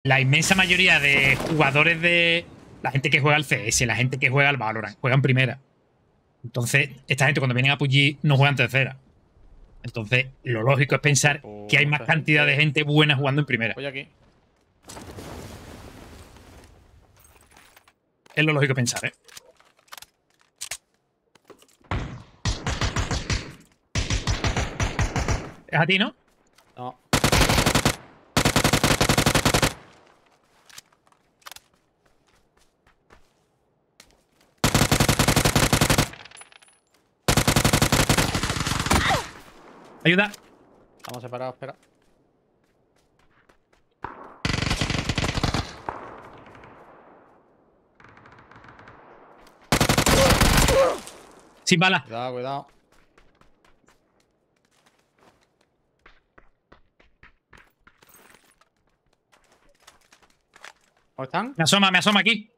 la inmensa mayoría de jugadores de... La gente que juega al CS, la gente que juega al Valorant, juegan primera. Entonces, esta gente cuando vienen a PUBG no juegan tercera. Entonces, lo lógico es pensar que hay más Mucha cantidad de gente. gente buena jugando en primera. Voy aquí. Es lo lógico pensar, ¿eh? Es a ti, ¿no? No. Ayuda. Estamos separados, espera. Sin bala. Cuidado, cuidado. ¿Dónde están? Me asoma aquí.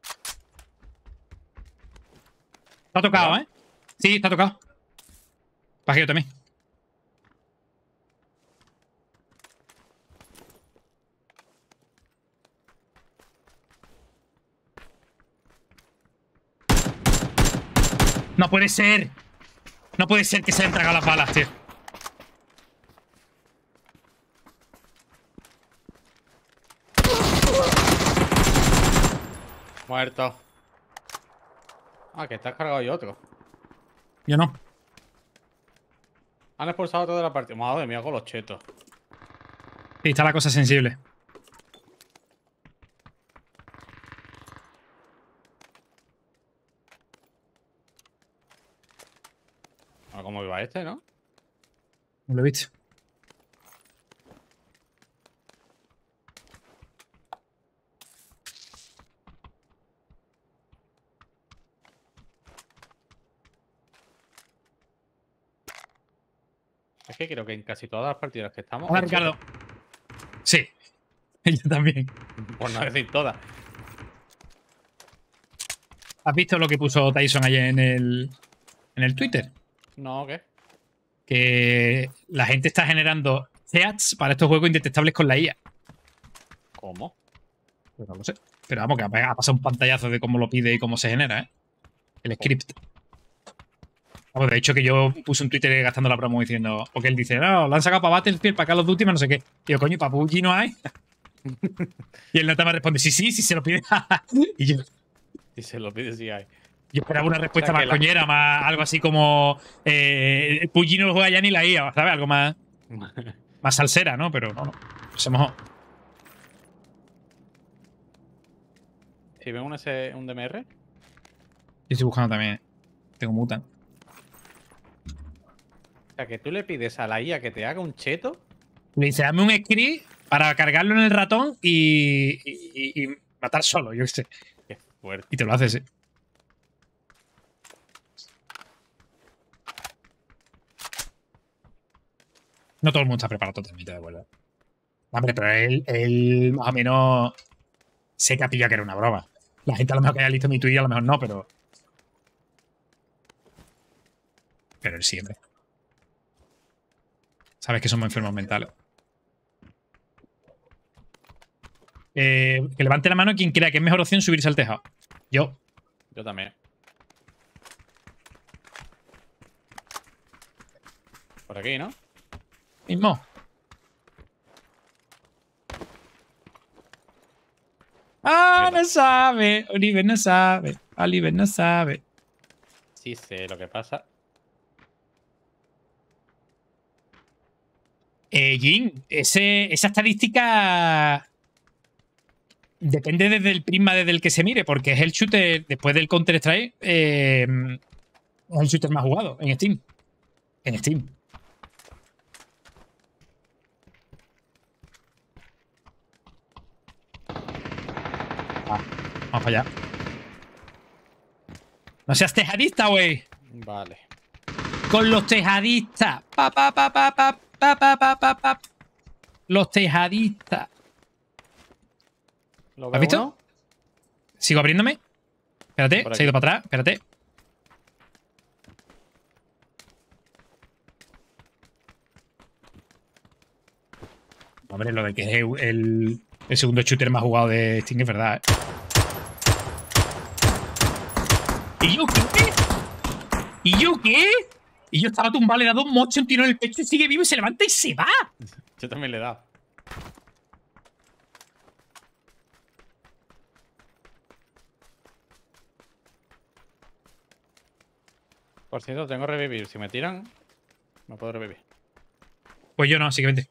Está tocado, ¿Verdad? ¿eh? Sí, está tocado. Pajeo también. No puede ser. No puede ser que se hayan tragado las balas, tío. Muerto. Ah, que estás cargado y otro. Yo no. Han expulsado toda la partida. Madre mía, con los chetos. Sí, está la cosa sensible. A ver cómo iba este, ¿no? No lo he visto. Es que creo que en casi todas las partidas que estamos. Hola, Hay chetos. Ricardo. Sí. Yo también. Por no decir todas. ¿Has visto lo que puso Tyson ayer en el Twitter? No, ¿qué? Que la gente está generando cheats para estos juegos indetectables con la IA. ¿Cómo? Pues no lo sé. Pero vamos, que ha pasado un pantallazo de cómo lo pide y cómo se genera, ¿eh? El script. Vamos, de hecho, que yo puse un Twitter gastando la promo diciendo. Porque él dice, no, lo han sacado para Battlefield, para Call of Duty, no sé qué. Y yo, coño, para PUBG no hay. Y el nota me responde, sí, sí, sí se lo pide. Y Y se lo pide si hay. yo esperaba una respuesta que más coñera, más algo así como. PUBG no lo juega ya ni la IA, ¿sabes? Algo más, más salsera, ¿no? Pero no, no. Se mojó. Si ven un DMR. Yo estoy buscando también. Tengo mutan. O sea, que tú le pides a la IA que te haga un cheto. Le dice, dame un script para cargarlo en el ratón y matar solo, yo qué sé. Qué fuerte. Y te lo haces, ¿eh? No todo el mundo está preparado totalmente, de acuerdo. Hombre, pero él más o menos se capilla que era una broma. La gente a lo mejor que haya listo mi tweet a lo mejor no, pero. Pero él siempre. Sabes que somos enfermos mentales. Que levante la mano quien crea que es mejor opción subirse al tejado. Yo. Yo también. Por aquí, ¿no? Mismo. Ah, Mierda. no sabe. Oliver no sabe. Oliver no sabe. Sí sé lo que pasa. Jin, esa estadística depende desde el prisma desde el que se mire, porque es el shooter, después del Counter-Strike, es el shooter más jugado en Steam. En Steam. Vamos para allá. No seas tejadista, güey. Vale. Con los tejadistas. Pa, pa, pa, pa, pa, pa, pa, pa, pa, pa. Los tejadistas. ¿Lo ¿Has veo visto? uno? Sigo abriéndome. Espérate, Por se ha ido aquí. para atrás. Espérate. Hombre, lo de que es el El segundo shooter más jugado de Steam, es verdad, ¿eh? ¿Y yo qué? ¿Y yo qué? Y yo estaba tumbado, le he dado un moche, un tiro en el pecho y sigue vivo y se levanta y se va. Yo también le he dado. Por cierto, tengo revivir. Si me tiran, no puedo revivir. Pues yo no, así que vente.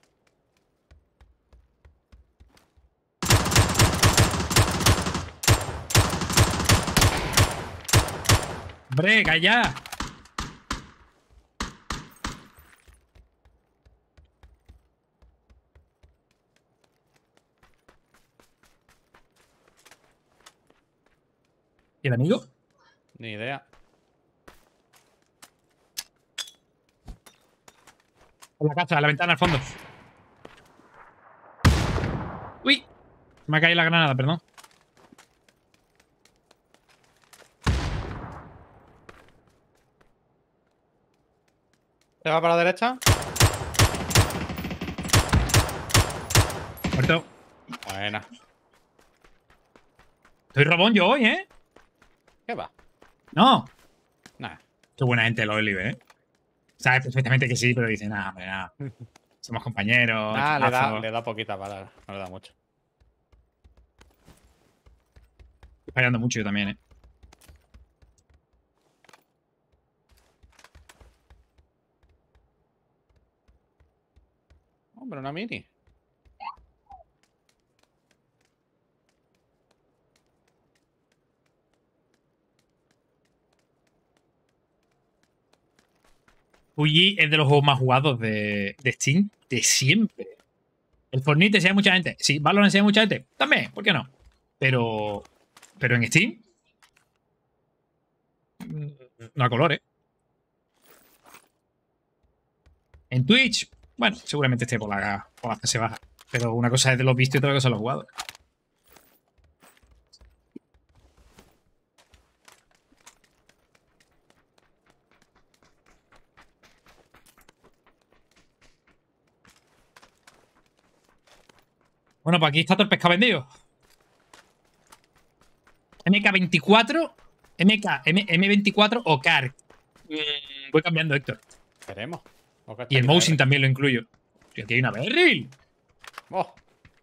¡Hombre, calla! ¿Y el amigo? Ni idea. En la casa, a la ventana al fondo. ¡Uy! Me ha caído la granada, perdón. ¿Te va para la derecha? Muerto. Buena. Estoy robón yo hoy, ¿eh? ¿Qué va? No. Nah. Qué buena gente el Olive, ¿eh? Sabes perfectamente que sí, pero dice, nada, hombre, nada. Somos compañeros. Nah, equipazo. le da poquita palabra. No le da mucho. Estoy fallando mucho yo también, ¿eh? Hombre, una mini. PUBG es de los juegos más jugados de Steam de siempre. El Fortnite enseña mucha gente. Sí, Valorant enseña mucha gente. También, ¿por qué no? Pero en Steam, no a colores. En Twitch, bueno, seguramente esté por la fase baja. Pero una cosa es de los vistos y otra cosa es los jugados. Bueno, pues aquí está todo el pescado vendido. MK24, M24 o Kark. Voy cambiando, Héctor. Esperemos. Y el Mousing también lo incluyo. Y aquí hay una Beryl. ¡Oh!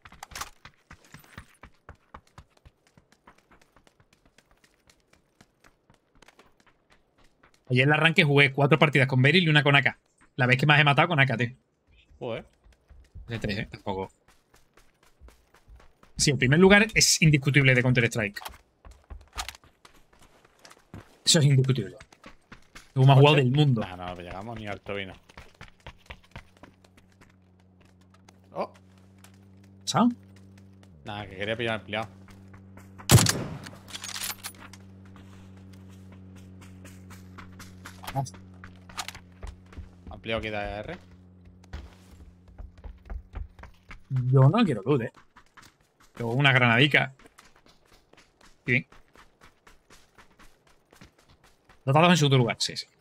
Ayer en el arranque jugué 4 partidas con Beryl y una con AK. La vez que más he matado con AK, tío. Joder. De 3, tampoco. Sí, el primer lugar es indiscutible de Counter-Strike. Eso es indiscutible. El juego más jugado del mundo. Nah, no llegamos ni al vino. Oh. ¿Sabes? Nada, que quería pillar ampliado. Ampliado que da R. Yo no quiero luz, Tengo una granadica. Bien. Dotados en segundo lugar, sí, sí.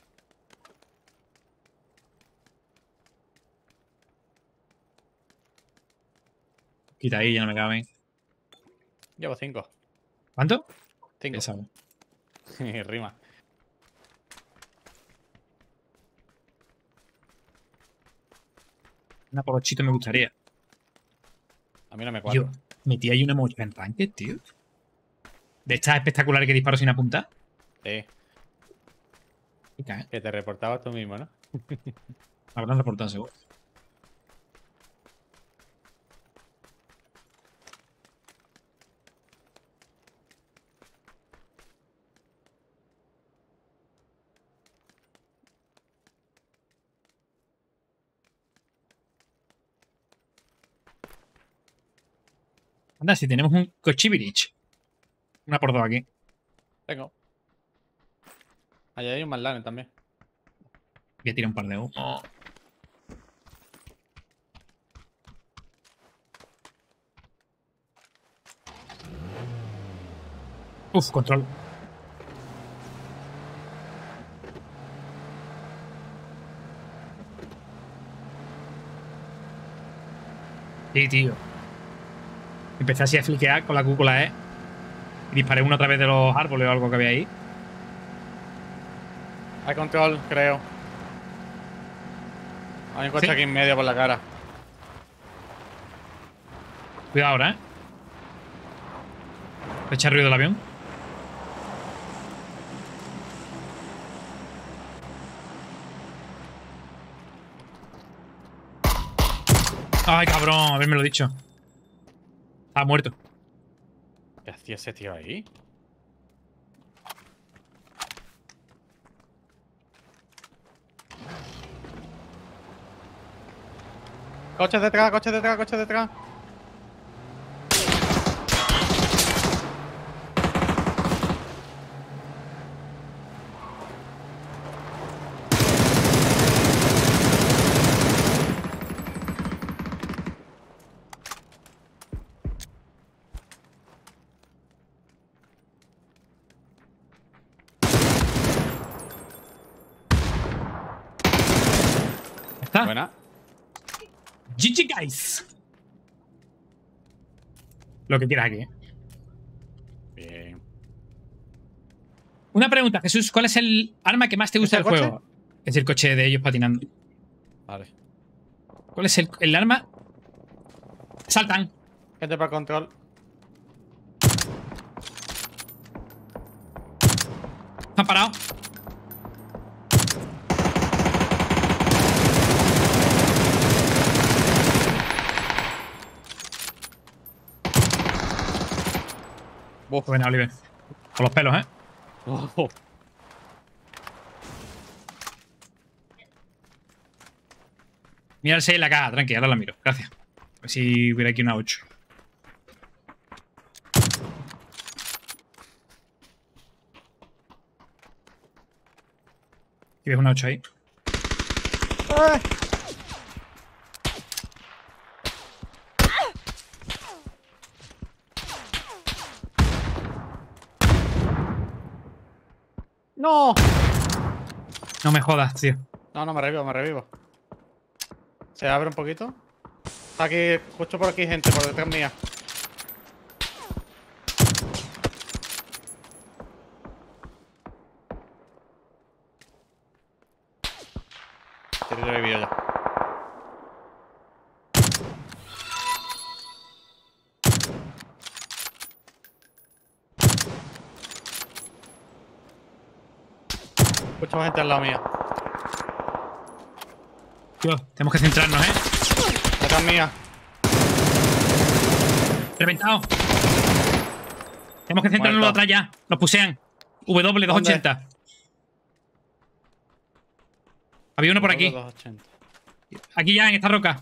Quita ahí, ya no me caben. Llevo 5. ¿Cuánto? 5. Ya sabes. Rima. Una polochito me gustaría. A mí no me cuadra. Yo metí ahí una mocha en ranked, tío. De estas espectaculares que disparo sin apuntar. Sí. Pica, Que te reportabas tú mismo, ¿no? Habrán reportado seguro. Anda, si tenemos un Cochibirich. Una por dos aquí. Tengo. Allá hay un Marlane también. Voy a tirar un par de humo. Uf, control. Sí, tío. Empecé así a fliquear con la cúpula, ¿eh? Y disparé uno a través de los árboles o algo que había ahí. Hay control, creo. Hay un coche ¿Sí? aquí en medio por la cara. Cuidado ahora, ¿eh? ¿Le echa ruido el avión? Ay, cabrón, haberme lo dicho. Estaba muerto. ¿Qué hacía ese tío ahí? Coches detrás, coches detrás, coches detrás. ¿Está? Buena. GG, guys. Lo que quieras aquí, ¿eh? Bien. Una pregunta, Jesús. ¿Cuál es el arma que más te gusta del ¿Es el juego? Es el coche de ellos patinando. Vale. ¿Cuál es el arma? Saltan. Gente para control. Han parado. Buf. Buena, Oliver. Con los pelos, ¿eh? Oh. Mira el 6 en la caja, tranqui, ahora la miro. Gracias. A ver si hubiera aquí una 8. ¿Quieres una 8 ahí? ¡Ay! ¡No! No me jodas, tío. No, no, me revivo, me revivo. Se abre un poquito. Está aquí, justo por aquí, gente, por detrás mía. Tiene revivido ya. Escucho gente al lado mío. Tío, tenemos que centrarnos, ¿eh? Detrás mía. Reventado. Tenemos que centrarnos Muerto. atrás ya. Nos pusean. W280. Había uno por aquí. 280. Aquí ya, en esta roca.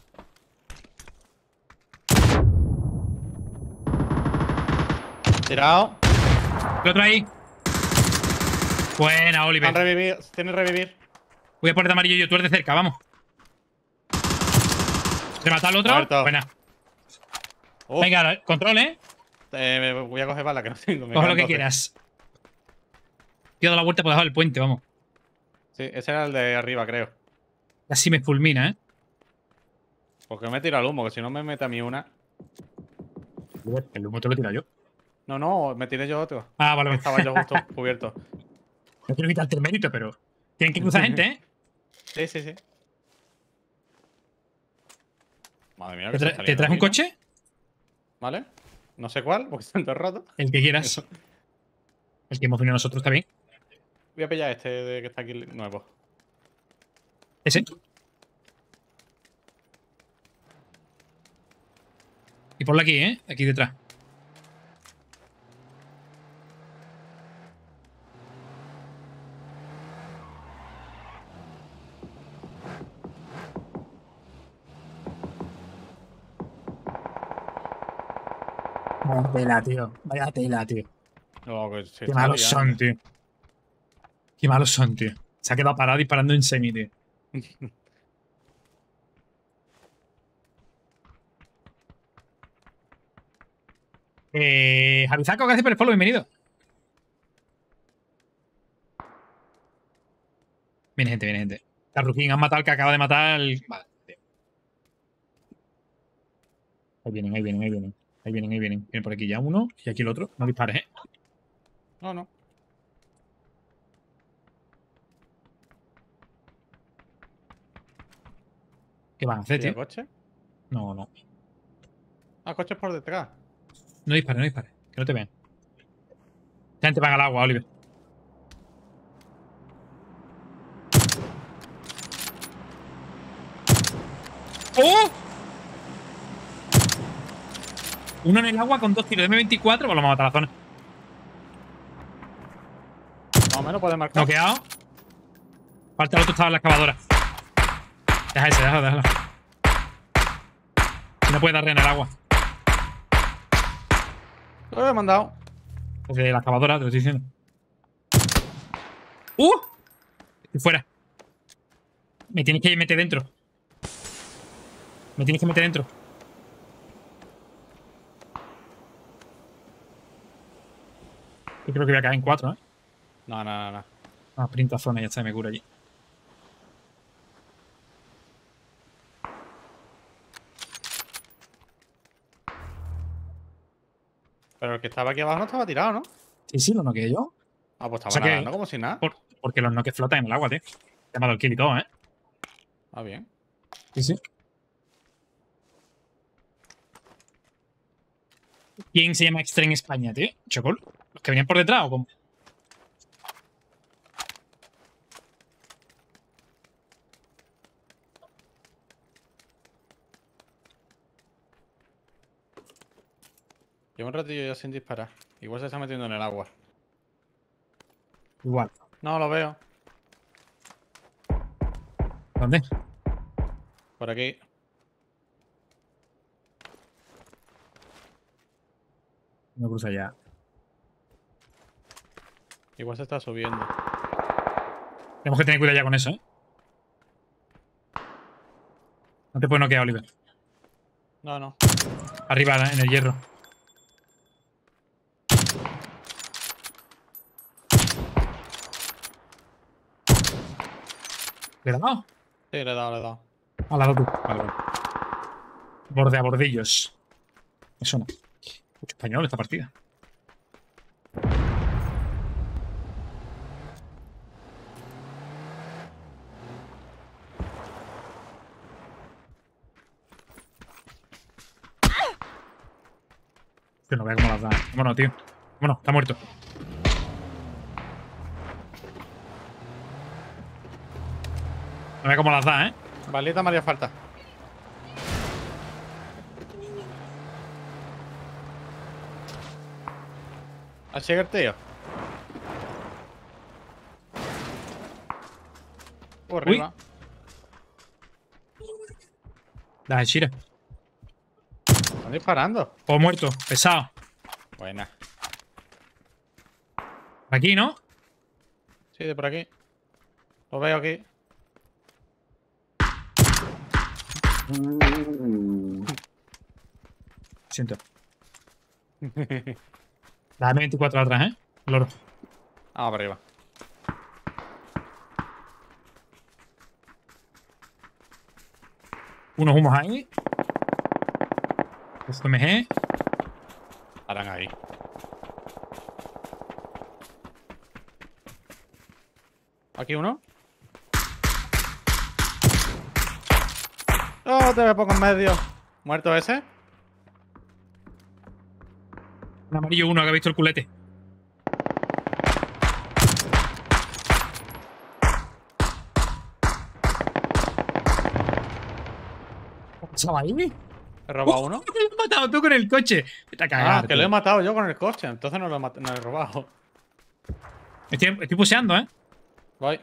Tirado. El otro ahí. Buena, Oliver. Han revivido. Tiene revivir. Voy a poner de amarillo yo, tú eres de cerca, vamos. ¿Remata al otro? Muerto. Buena. Uf. Venga, control, ¿eh? Voy a coger bala, que no tengo. Me Coge lo quedan que 12. quieras. Tío, da la vuelta por debajo del puente, vamos. Sí, ese era el de arriba, creo. Casi me fulmina, ¿eh? Porque me tira el humo, que si no me mete a mí una. El humo te lo tiro yo. No, no, me tiré yo otro. Ah, vale, vale. Estaba yo justo cubierto. No quiero quitarte el mérito, pero. Tienen que cruzar gente, ¿eh? Sí, sí, sí. Madre mía, ¿Te, que se tra- está te liando traes un aquí, ¿no? coche? ¿Vale? No sé cuál, porque están todos rotos. El que quieras. El que hemos venido nosotros está bien. Voy a pillar este de que está aquí nuevo. Ese. Y ponlo aquí, ¿eh? Aquí detrás. Vaya tela, tío. Vaya tela, tío. No, que se Qué está malos liando. son, tío. Qué malos son, tío. Se ha quedado parado disparando en semi, tío. Javizaco, gracias por el follow, bienvenido. Viene gente, viene gente. Carruquín, han matado al que acaba de matar al. Vale, tío. Ahí vienen, ahí vienen, ahí vienen. Ahí vienen, ahí vienen. Viene por aquí ya uno y aquí el otro. No dispares, ¿eh? No, no. ¿Qué van a hacer, ¿Pilla tío? coche? No, no. Ah, coches por detrás. No dispares, no dispares. Que no te vean. Esta gente van al agua, Oliver. ¡Oh! Uno en el agua con 2 tiros de M24. Pues lo vamos a matar a la zona. Más o menos puede marcar. Noqueado. Falta el otro, estaba en la excavadora. Deja ese, déjalo. Si no puede darle en el agua. Lo he mandado. Desde la excavadora, te lo estoy diciendo. ¡Uh! Estoy fuera. Me tienes que meter dentro. Me tienes que meter dentro. Yo creo que voy a caer en 4, ¿eh? No, no, no, no. Ah, sprint a zona y ya está, me cura allí. Pero el que estaba aquí abajo no estaba tirado, ¿no? Sí, sí, lo noqueé yo. Ah, pues O estaba sea que- nadando como si nada. Porque los noques flotan en el agua, tío. Te ha dado el kill y todo, ¿eh? Ah, bien. Sí, sí. ¿Quién se llama Extra en España, tío? ¿Chocol? ¿Los que venían por detrás o cómo? Llevo un ratillo ya sin disparar. Igual se está metiendo en el agua. Igual. No, lo veo. ¿Dónde? Por aquí. No cruza ya. Igual se está subiendo. Tenemos que tener cuidado ya con eso, ¿eh? No te puedes noquear, Oliver. No, no. Arriba, en el hierro. ¿Le he dado? Sí, le he dado, le he dado. Al lado tú. Vale, vale. Borde a bordillos. Eso no. Mucho español esta partida. Tío, no vea cómo las da. Vámonos, tío. Vámonos, está muerto. No vea cómo las da, ¿eh? Balita María falta. Así que el tío. Por arriba. La de Shira. Están disparando. O muerto. Pesado. Buena. Por aquí, ¿no? Sí, de por aquí. Lo veo aquí. Siento. La M24 atrás, ¿eh? Loro. Ah, por arriba. Unos humos ahí. FMG. Harán ahí. Aquí uno. Oh, te pongo en medio. ¿Muerto ese? Un amarillo uno que ha visto el culete. ¿Qué pasaba ahí? He robado uno. Lo has matado tú con el coche. Vete a cagar, Ah, que tío. lo he matado yo con el coche. Entonces no lo no he robado. Estoy puseando, ¿eh? Voy.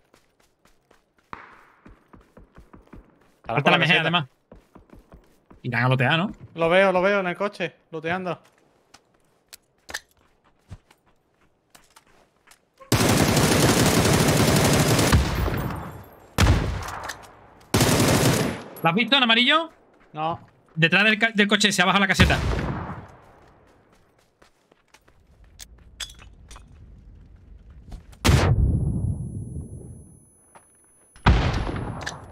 Falta la MG, además. Irán a lotear, ¿no? Lo veo en el coche, looteando. ¿Lo has visto en amarillo? No. Detrás del coche se ha bajado la caseta.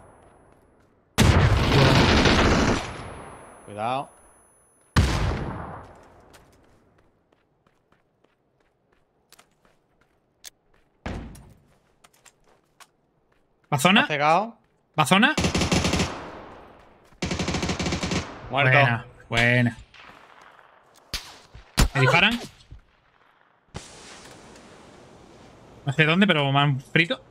Cuidado. ¿Va zona? Cegado. ¿Va zona? Muerto. Buena, buena. ¿Me disparan? No sé dónde, pero me han frito.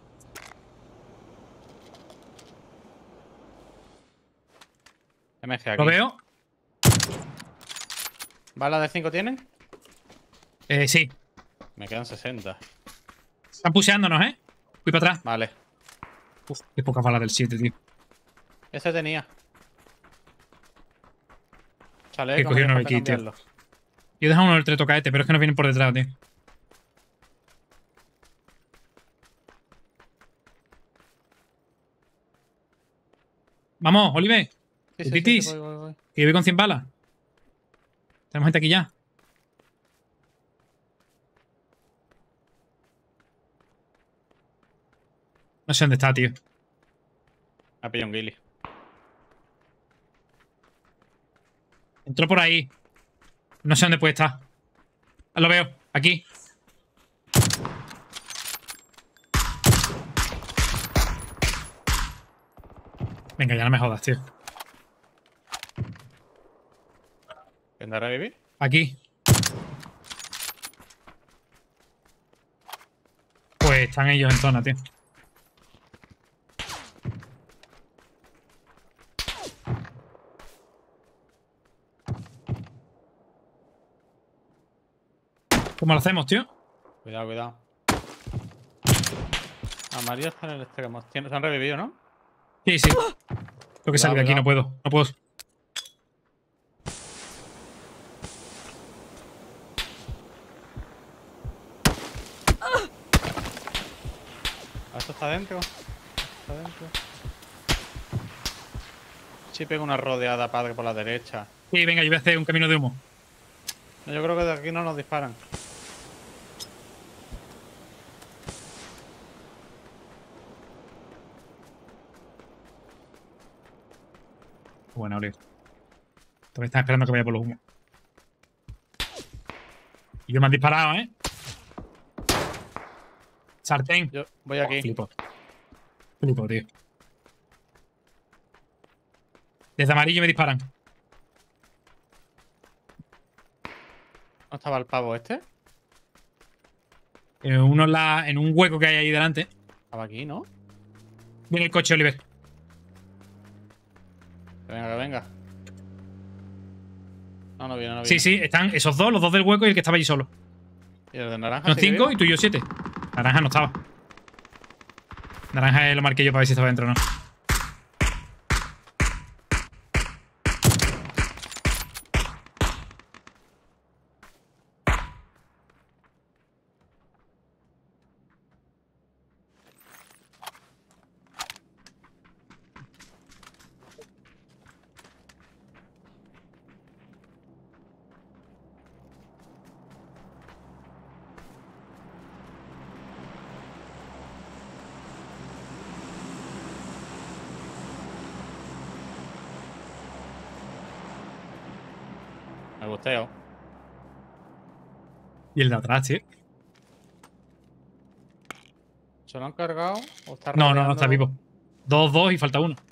MG aquí. Lo veo. ¿Balas de 5 tienen? Sí. Me quedan 60. Están puseándonos, ¿eh? Voy para atrás. Vale. Uf, qué pocas balas del 7, tío. Ese tenía. Que Chaleco, cogió me uno deja aquí, tío. cambiarlo. Yo he dejado uno del tretocaete, pero es que nos vienen por detrás, tío. Vamos, Oliver. Sí, sí, Titis. sí, voy. Que yo voy con 100 balas. Tenemos gente aquí ya. No sé dónde está, tío. Me ha pillado un ghillie. Entró por ahí. No sé dónde puede estar. Ah, lo veo. Aquí. Venga, ya no me jodas, tío. ¿Quién a revivir? Aquí. Pues están ellos en zona, tío. ¿Cómo lo hacemos, tío? Cuidado, cuidado. Amarillo está en el extremo. Se han revivido, ¿no? Sí, sí. Tengo que salir de aquí, no puedo. No puedo. ¿Esto está dentro? Está dentro. Sí, pego una rodeada, padre, por la derecha. Sí, venga, yo voy a hacer un camino de humo. No, yo creo que de aquí no nos disparan. Bueno, Oliver. Todavía están esperando que vaya por los humos. Y yo me han disparado, ¿eh? Sartén. Yo voy aquí. Flipo. Flipo, tío. Desde amarillo me disparan. ¿No estaba el pavo este? Uno en un hueco que hay ahí delante. Estaba aquí, ¿no? Viene el coche, Oliver. Que venga, que venga. No, no viene, no viene. Sí, sí, están esos dos, los dos del hueco y el que estaba allí solo. ¿Y el de naranja? Son sigue 5 vivo? y tú y yo 7. Naranja no estaba. Naranja lo marqué yo para ver si estaba dentro o no. Me gusteo. Y el de atrás, tío. ¿Se lo han cargado? ¿O está No, rodeando? está vivo. 2 y falta uno.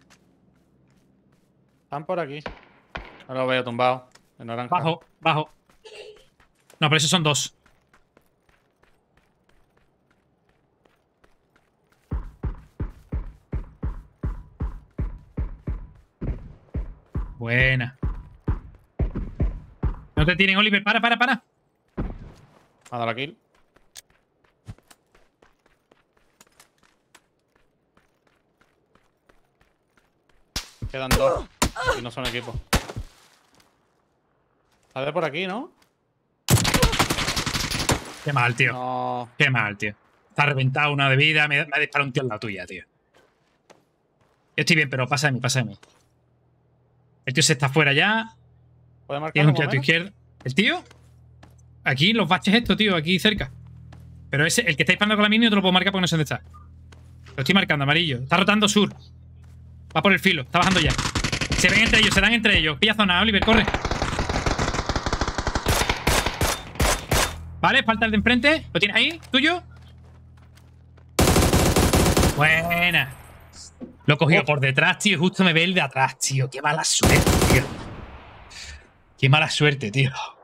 Están por aquí. No lo veo tumbado. De naranja. Bajo, bajo. No, pero esos son 2. Buena. No te tienen, Oliver. Para. Me ha dado la kill. Quedan 2. Y no son equipos. A ver por aquí, ¿no? Qué mal, tío. No. Qué mal, tío. Está reventado una de vida. Me ha disparado un tío en la tuya, tío. Yo estoy bien, pero pasa de mí, pasa de mí. El tío se está fuera ya. ¿Puede marcar Tienes un tío a tu izquierda. ¿El tío? Aquí, los baches estos, tío. Aquí cerca. Pero ese, el que está disparando con la mini no te lo puedo marcar porque no sé dónde está. Lo estoy marcando, amarillo. Está rotando sur. Va por el filo. Está bajando ya. Se ven entre ellos, se dan entre ellos. Pilla zona, Oliver, corre. Vale, falta el de enfrente. ¿Lo tienes ahí? ¿Tuyo? Buena. Lo he cogido por detrás, tío, y justo me ve el de atrás, tío. Qué mala suerte, tío. Qué mala suerte, tío.